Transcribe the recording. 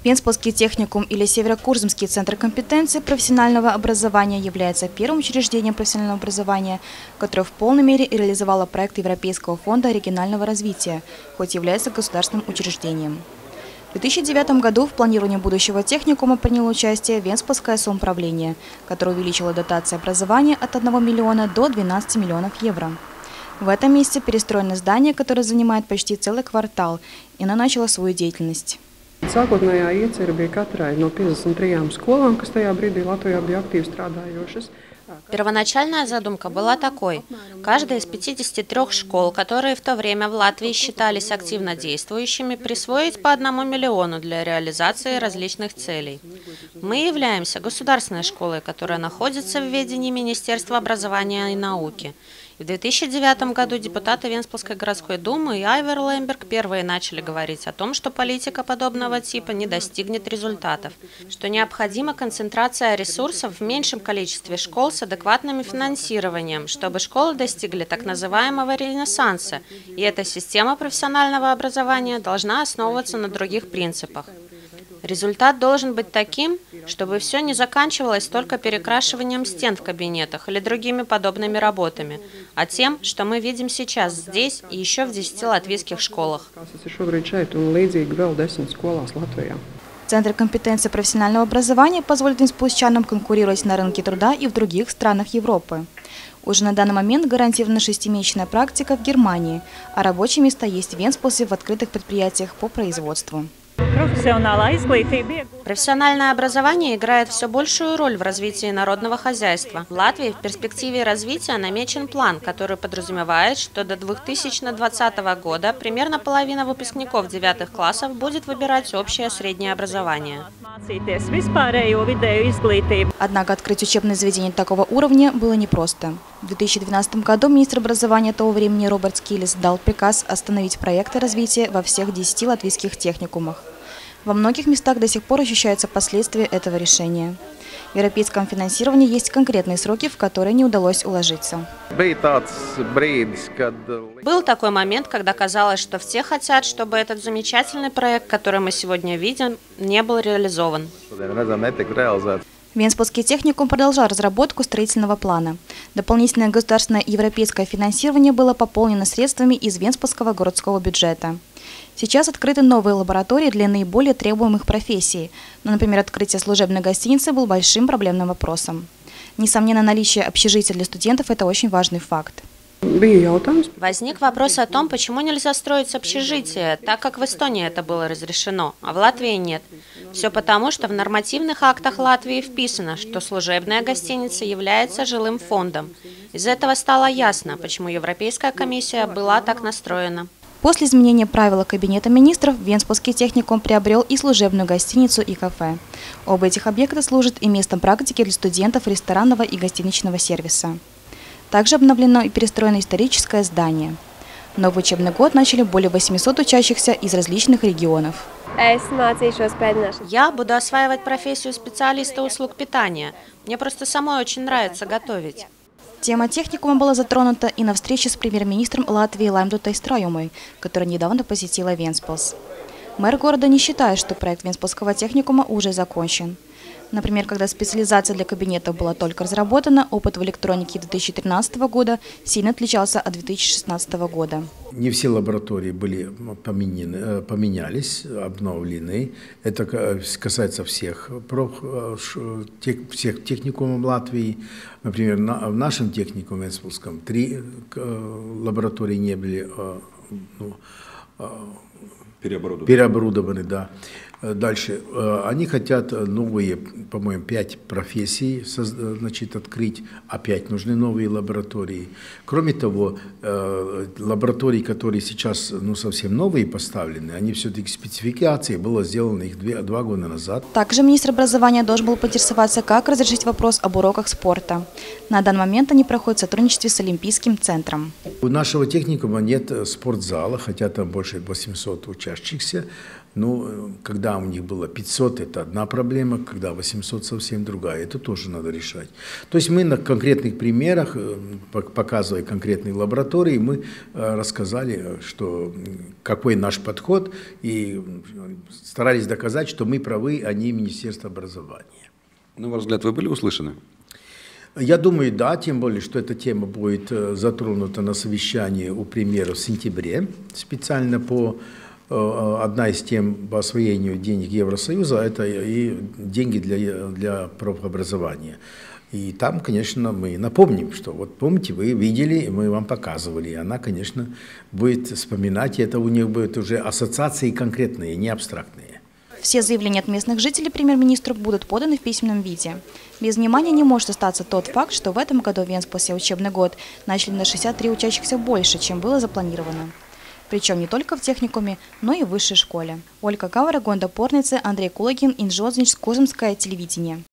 Венспилский техникум или Северокурзамский центр компетенции профессионального образования является первым учреждением профессионального образования, которое в полной мере реализовало проект Европейского фонда регионального развития, хоть является государственным учреждением. В 2009 году в планировании будущего техникума приняло участие Венспилское самоуправление, которое увеличило дотации образования от 1 миллиона до 12 миллионов евро. В этом месте перестроено здание, которое занимает почти целый квартал, и оно начало свою деятельность. Sākotnējā iecerē bija katrai no 53 skolām, kas tajā brīdī Latvijā bija aktīvi strādājošas. Первоначальная задумка была такой. Каждая из 53 школ, которые в то время в Латвии считались активно действующими, присвоить по 1 миллиону для реализации различных целей. Мы являемся государственной школой, которая находится в ведении Министерства образования и науки. В 2009 году депутаты Венспилской городской думы и Айвер Лемберг первые начали говорить о том, что политика подобного типа не достигнет результатов, что необходима концентрация ресурсов в меньшем количестве школ с адекватным финансированием, чтобы школы достигли так называемого ренессанса, и эта система профессионального образования должна основываться на других принципах. Результат должен быть таким, чтобы все не заканчивалось только перекрашиванием стен в кабинетах или другими подобными работами, а тем, что мы видим сейчас здесь и еще в 10 латвийских школах. Центр компетенции профессионального образования позволит венспилсчанам конкурировать на рынке труда и в других странах Европы. Уже на данный момент гарантирована 6-месячная практика в Германии, а рабочие места есть в Венспилсе в открытых предприятиях по производству. Профессиональное образование играет все большую роль в развитии народного хозяйства. В Латвии в перспективе развития намечен план, который подразумевает, что до 2020 года примерно половина выпускников 9 классов будет выбирать общее среднее образование. Однако открыть учебное заведение такого уровня было непросто. В 2012 году министр образования того времени Роберт Скилис дал приказ остановить проекты развития во всех 10 латвийских техникумах. Во многих местах до сих пор ощущаются последствия этого решения. В европейском финансировании есть конкретные сроки, в которые не удалось уложиться. Был такой момент, когда казалось, что все хотят, чтобы этот замечательный проект, который мы сегодня видим, не был реализован. Венспилский техникум продолжал разработку строительного плана. Дополнительное государственное и европейское финансирование было пополнено средствами из Венспилского городского бюджета. Сейчас открыты новые лаборатории для наиболее требуемых профессий, но, например, открытие служебной гостиницы был большим проблемным вопросом. Несомненно, наличие общежития для студентов – это очень важный факт. Возник вопрос о том, почему нельзя строить общежитие, так как в Эстонии это было разрешено, а в Латвии нет. Все потому, что в нормативных актах Латвии вписано, что служебная гостиница является жилым фондом. Из этого стало ясно, почему Европейская комиссия была так настроена. После изменения правил Кабинета министров Венспилский техникум приобрел и служебную гостиницу, и кафе. Оба этих объекта служат и местом практики для студентов ресторанного и гостиничного сервиса. Также обновлено и перестроено историческое здание. Новый учебный год начали более 800 учащихся из различных регионов. Я буду осваивать профессию специалиста услуг питания. Мне просто самой очень нравится готовить. Тема техникума была затронута и на встрече с премьер-министром Латвии Лаймдутой Страйумой, которая недавно посетила Венспилс. Мэр города не считает, что проект Венспилского техникума уже закончен. Например, когда специализация для кабинетов была только разработана, опыт в электронике 2013 года сильно отличался от 2016 года. Не все лаборатории были поменялись, обновлены. Это касается всех техникумов Латвии. Например, в нашем техникуме Венспилском 3 лаборатории не были переоборудованы, да. Дальше. Они хотят новые, по-моему, 5 профессий открыть, опять нужны новые лаборатории. Кроме того, лаборатории, которые сейчас совсем новые поставлены, они все-таки спецификации, было сделано их 2 года назад. Также министр образования должен был поинтересоваться, как разрешить вопрос об уроках спорта. На данный момент они проходят в сотрудничестве с Олимпийским центром. У нашего техникума нет спортзала, хотя там больше 800 учащихся. Ну, когда у них было 500, это одна проблема, когда 800 совсем другая. Это тоже надо решать. То есть мы на конкретных примерах, показывая конкретные лаборатории, мы рассказали, что какой наш подход, и старались доказать, что мы правы, а не Министерство образования. На ваш взгляд, вы были услышаны? Я думаю, да, тем более, что эта тема будет затронута на совещании у премьера в сентябре, специально по одна из тем по освоению денег Евросоюза, это и деньги для профобразования. И там, конечно, мы напомним, что вот помните, вы видели, мы вам показывали, и она, конечно, будет вспоминать, и это у них будут уже ассоциации конкретные, не абстрактные. Все заявления от местных жителей премьер-министру будут поданы в письменном виде. Без внимания не может остаться тот факт, что в этом году в Венспилсе учебный год начали на 63 учащихся больше, чем было запланировано. Причем не только в техникуме, но и в высшей школе. Ольга Кавара, Гонда Порнице, Андрей Кулагин, Инжознич, Курзамское телевидение.